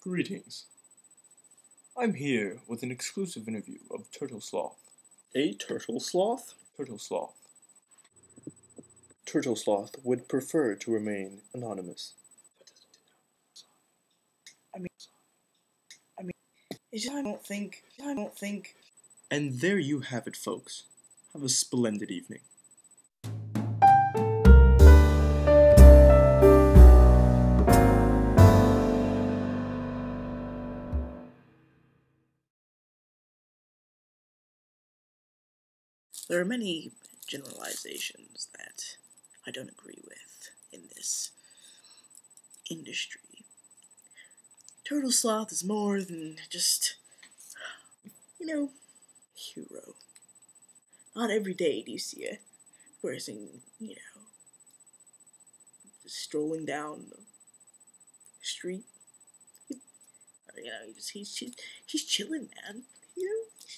Greetings. I'm here with an exclusive interview of Turtle Sloth. A turtle sloth? Turtle Sloth. Turtle sloth would prefer to remain anonymous. I don't think. And there you have it, folks. Have a splendid evening. There are many generalizations that I don't agree with in this industry. Turtle Sloth is more than just, hero. Not every day do you see a person, just strolling down the street. He's chilling, man. He's